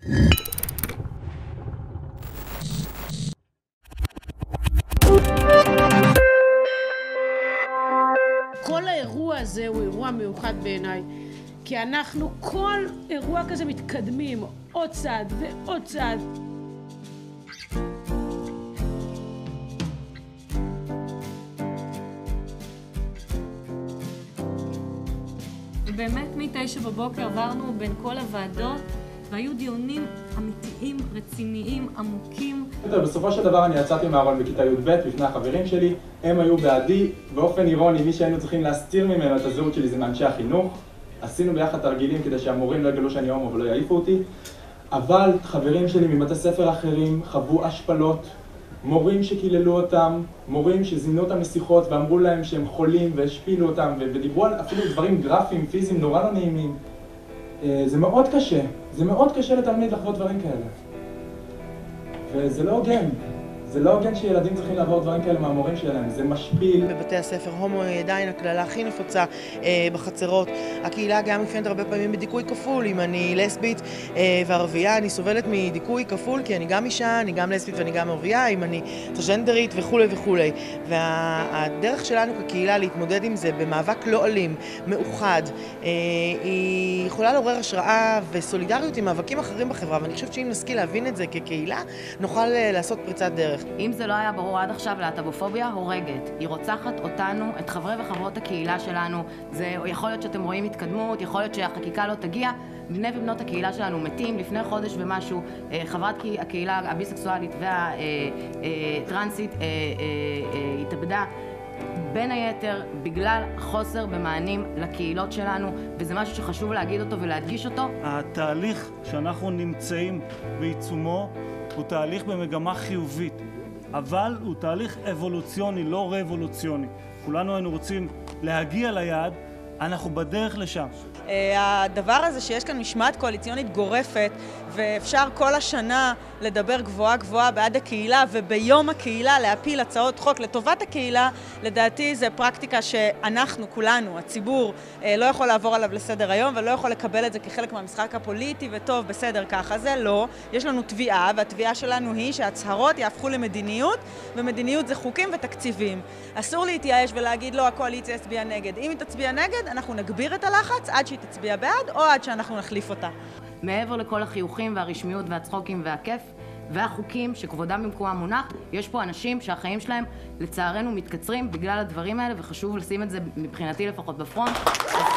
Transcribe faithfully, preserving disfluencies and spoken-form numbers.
כל האירוע הזה הוא אירוע מיוחד בעיניי, כי אנחנו כל אירוע כזה מתקדמים עוד צעד ועוד צעד. באמת מתשע בבוקר עברנו בין כל הוועדות, והיו דיונים אמיתיים, רציניים, עמוקים. בסופו של דבר אני יצאתי מהארון בכיתה י"ב בפני החברים שלי, הם היו בעדי, באופן אירוני מי שהיינו צריכים להסתיר ממנו את הזהות שלי זה מאנשי החינוך. עשינו ביחד תרגילים כדי שהמורים לא יגלו שאני הומו ולא יעיפו אותי, אבל חברים שלי מבתי ספר אחרים חוו השפלות, מורים שקיללו אותם, מורים שזימנו אותם לשיחות ואמרו להם שהם חולים והשפילו אותם ודיברו על אפילו דברים גרפיים, פיזיים נורא לא נעימים. זה מאוד קשה, זה מאוד קשה לתלמיד לחוות דברים כאלה. וזה לא הוגן. זה לא הוגן שילדים צריכים לעבור דברים כאלה מהמורים שלהם, זה משפיל. בבתי הספר הומו היא עדיין הקללה הכי נפוצה אה, בחצרות. הקהילה גם מפיינת הרבה פעמים בדיכוי כפול. אם אני לסבית אה, וערבייה, אני סובלת מדיכוי כפול, כי אני גם אישה, אני גם לסבית ואני גם ערבייה, אם אני טרנסג'נדרית וכו' וכו'. והדרך שלנו כקהילה להתמודד עם זה במאבק לא אלים, מאוחד, אה, היא יכולה לעורר השראה וסולידריות עם מאבקים אחרים בחברה, ואני חושבת שאם נשכיל להבין את זה כקהילה, נוכל אה, לעשות פריצת דרך. אם זה לא היה ברור עד עכשיו, להט"בופוביה הורגת. היא רוצחת אותנו, את חברי וחברות הקהילה שלנו. זה יכול להיות שאתם רואים התקדמות, יכול להיות שהחקיקה לא תגיע. בני ובנות הקהילה שלנו מתים. לפני חודש ומשהו, חברת הקהילה הביסקסואלית והטרנסית התאבדה. בין היתר, בגלל חוסר במענים לקהילות שלנו, וזה משהו שחשוב להגיד אותו ולהדגיש אותו. התהליך שאנחנו נמצאים בעיצומו הוא תהליך במגמה חיובית, אבל הוא תהליך אבולוציוני, לא רבולוציוני. כולנו היינו רוצים להגיע ליעד, אנחנו בדרך לשם. הדבר הזה שיש כאן משמעת קואליציונית גורפת, ואפשר כל השנה לדבר גבוהה גבוהה בעד הקהילה, וביום הקהילה להפיל הצעות חוק לטובת הקהילה, לדעתי זה פרקטיקה שאנחנו, כולנו, הציבור, לא יכול לעבור עליו לסדר היום, ולא יכול לקבל את זה כחלק מהמשחק הפוליטי, וטוב, בסדר, ככה זה לא. יש לנו תביעה, והתביעה שלנו היא שההצהרות יהפכו למדיניות, ומדיניות זה חוקים ותקציבים. אסור להתייאש ולהגיד לא, הקואליציה הצביעה נגד. אם היא תצביע נגד, אנחנו נגביר את הלחץ עד שהיא תצביע בעד, או עד שאנחנו נחליף אותה. מעבר לכל החיוכים והרשמיות והצחוקים והכיף והחוקים שכבודם במקומם מונח, יש פה אנשים שהחיים שלהם לצערנו מתקצרים בגלל הדברים האלה, וחשוב לשים את זה מבחינתי לפחות בפרונט.